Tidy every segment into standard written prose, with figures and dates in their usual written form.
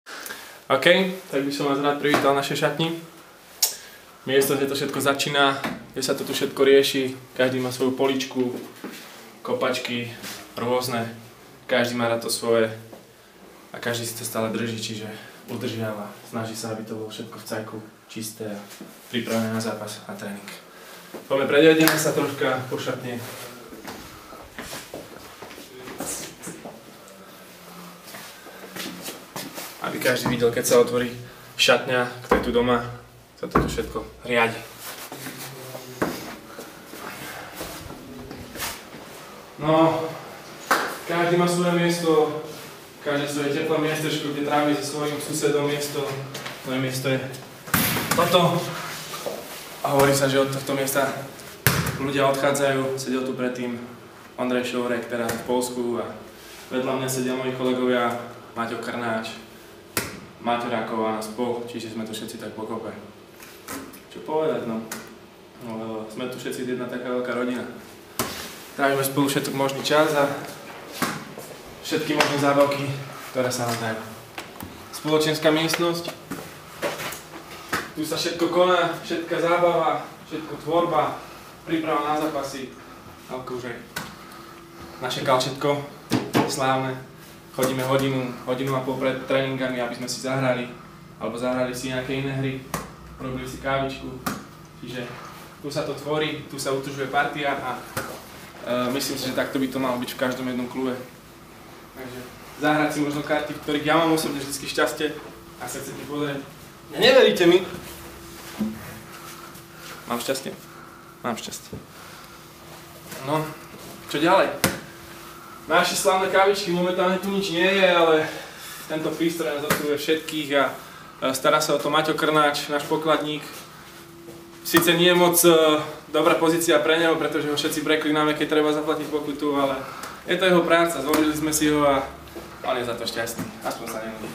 OK, tak by som vás rád privítal v našej šatni. Miesto, kde to všetko začína, kde sa to tu všetko rieši. Každý má svoju poličku, kopačky, rôzne. Každý má rád to svoje a každý si to stále drží, čiže udržiava. Snaží sa, aby to bolo všetko v cajku, čisté a pripravené na zápas a tréning. Poďme, predvedeme sa troška po šatne. Aby každý videl, keď sa otvorí šatňa, kto je tu doma, sa to tu všetko riadi. No, každý má svoje miesto, každé svoje teplé miestečko, kde trávi so svojím susedom miesto. Moje miesto je toto. A hovorí sa, že od tohto miesta ľudia odchádzajú. Sedel tu predtým Ondrej Šourek, teraz v Poľsku, a vedľa mňa sedia moji kolegovia Maťo Krnáč, Maťo Ráková a spol, čiže sme tu všetci tak pokope. Čo povedať, no? Sme tu všetci jedna taká veľká rodina. Trávime spolu všetok možný čas a všetky možné zábavky, ktoré sa nám dajú. Spoločenská miestnosť. Tu sa všetko koná, všetká zábava, všetko tvorba, príprava na zápasy, akože naše kalčetko slávne. Chodíme hodinu a pol pred tréningami, aby sme si zahrali, alebo zahrali si nejaké iné hry, robili si kávičku. Čiže tu sa to tvorí, tu sa utržuje partia a myslím si, že takto by to malo byť v každom jednom klube. Takže zahrať si možno karty, v ktorých ja mám osobne vždy šťastie a sa chcete pozrieť. Neveríte mi? Mám šťastie? Mám šťastie. No, čo ďalej? Naše slávne kávičky, momentálne tu nič nie je, ale tento prístroj nás obsluhuje všetkých a stará sa o to Maťo Krnáč, náš pokladník. Sice nie je moc dobrá pozícia pre neho, pretože ho všetci preklináme, keď treba zaplatiť pokutu, ale je to jeho práca, zvolili sme si ho a on je za to šťastný, aspoň sa nenudí.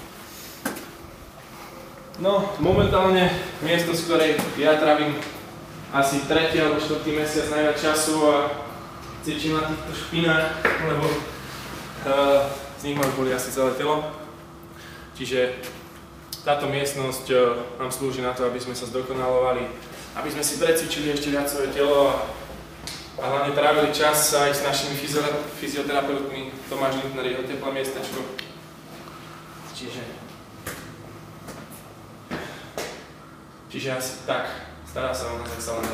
No, momentálne miestnosť, v ktorej ja trávim asi 3. alebo 4. mesiac najviac času a cvičím na týchto špinách, lebo z nich ma boli asi celé telo. Čiže táto miestnosť nám slúži na to, aby sme sa zdokonalovali, aby sme si precvičili ešte viac svoje telo a hlavne trávili čas aj s našimi fyzioterapeutmi. Tomáš Lindner, jeho teplé miestečko. Čiže asi tak, stará sa o nás, ak sa len dá.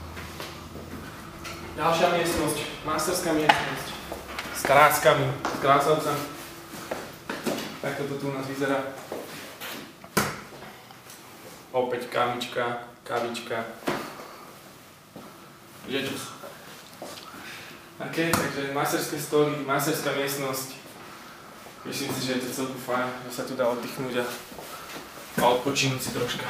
Ďalšia miestnosť, masterská miestnosť, s kráskami, s krásavcami. Takto to tu u nás vyzerá. Opäť kávička, žečus. OK, takže masterské stoly, masterská miestnosť. Myslím si, že je to celku fajn, že sa tu dá oddychnúť a odpočinúť si troška.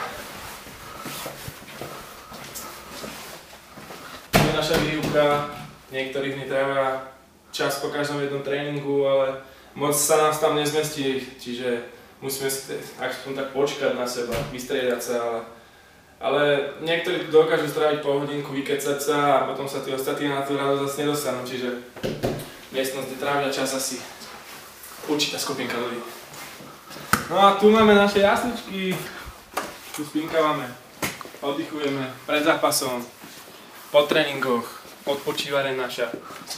Naša výuka, niektorí v nej trávia čas po každom jednom tréningu, ale moc sa nás tam nezmestí, čiže musíme si aspoň tak počkať na seba, vystriedať sa, ale niektorí tu dokážu stráviť pol hodinku, vykecať sa a potom sa tí ostatní na tú radosť zase nedostanú, čiže miestnosť, kde trávia čas asi určitá skupinka ľudí. No a tu máme naše jasličky, tu spinkávame, oddychujeme pred zápasom, po tréningoch, odpočívare naša.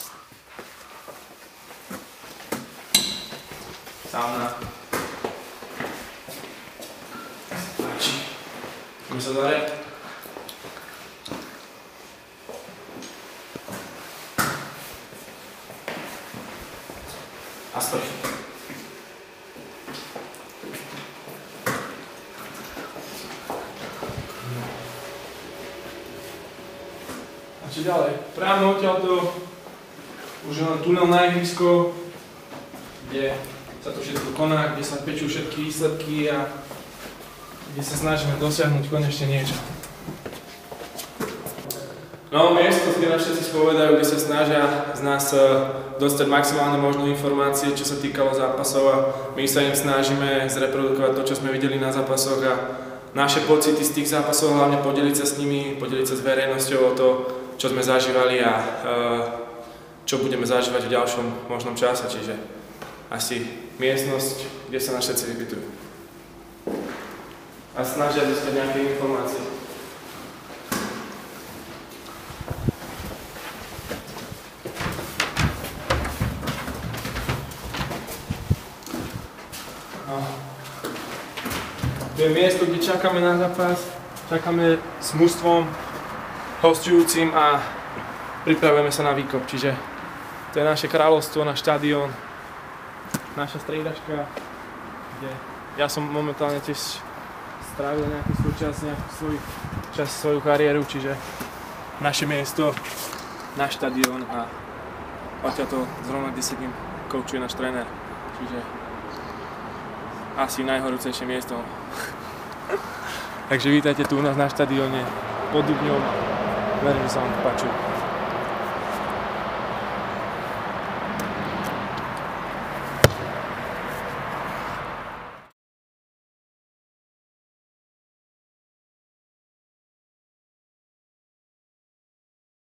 Sauna. Páči. Ideme sa zariť. A sprchy. A čo ďalej? Práve odtiaľto už je len tunel na ihrisko, kde sa to všetko koná, kde sa pečú všetky výsledky a kde sa snažíme dosiahnuť konečne niečo. No, miesto, kde nás všetci spovedajú, kde sa snažia z nás dostať maximálne možné informácie, čo sa týkalo zápasov a my sa im snažíme zreprodukovať to, čo sme videli na zápasoch a naše pocity z tých zápasov, hlavne podeliť sa s nimi, podeliť sa s verejnosťou o to, čo sme zažívali a čo budeme zažívať v ďalšom možnom čase, čiže asi miestnosť, kde sa nás všetci vypytujú. a snažia dostať nejaké informácie. To je miesto, kde čakáme na zápas, čakáme s mužstvom, hostujúcim a pripravujeme sa na výkop. Čiže to je naše kráľovstvo, náš štadión, naša striedačka, kde ja som momentálne tiež strávil nejaký svoj čas, svoju kariéru, čiže naše miesto, náš štadión a odtiaľto zrovna kde sedím, koučuje náš tréner. Čiže asi najhorúcejšie miesto. Takže vítajte tu u nás na štadióne pod Dubňom. Verím, že sa vám to páči.